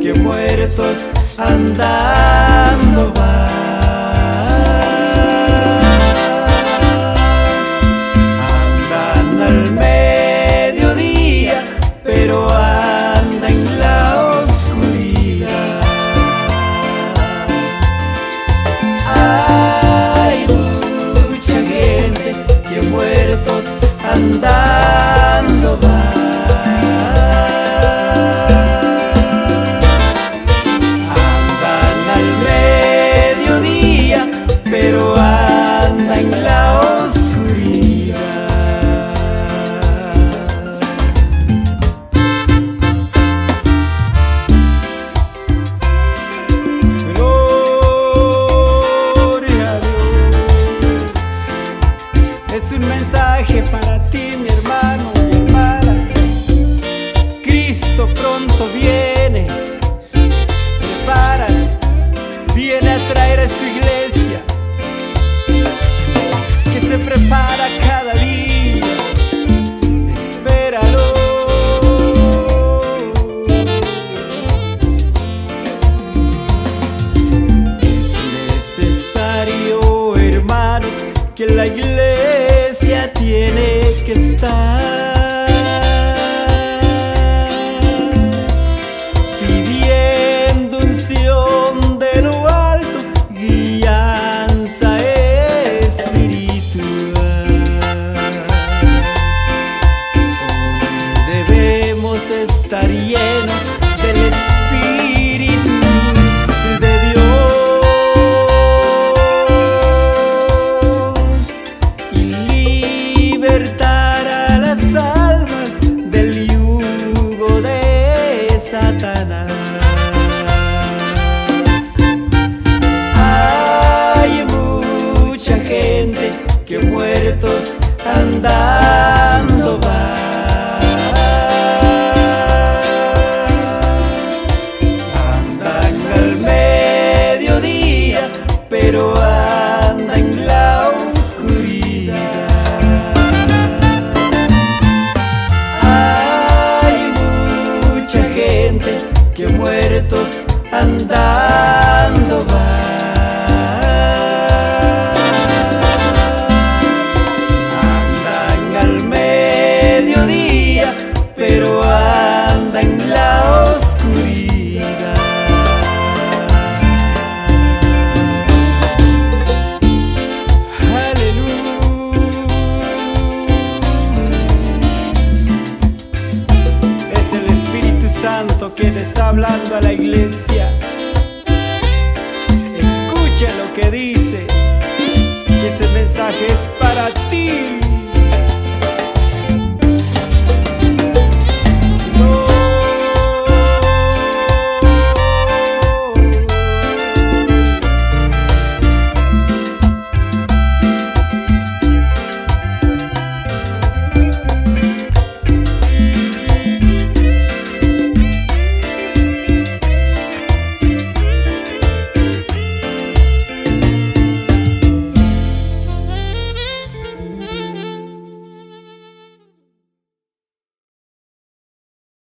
que muertos andando van. Andan al mediodía, pero andan en la oscuridad. Hay mucha gente que muertos andando van. Pero anda en la oscuridad. Gloria a Dios. Es un mensaje para ti, mi hermano, mi hermana. Cristo pronto viene. Prepárate, viene a traer a su iglesia, que se prepara cada día. Espéralo. Es necesario, hermanos, que la iglesia tiene que estar pidiendo unción de lo alto, guianza estar lleno del Espíritu de Dios y libertar a las almas del yugo de Satanás. Hay mucha gente que muertos andando va. Pero anda en la oscuridad. Hay mucha gente que muertos andando va. Andan al mediodía, pero anda en la oscuridad. Santo que le está hablando a la iglesia. Escucha lo que dice, que ese mensaje es para ti.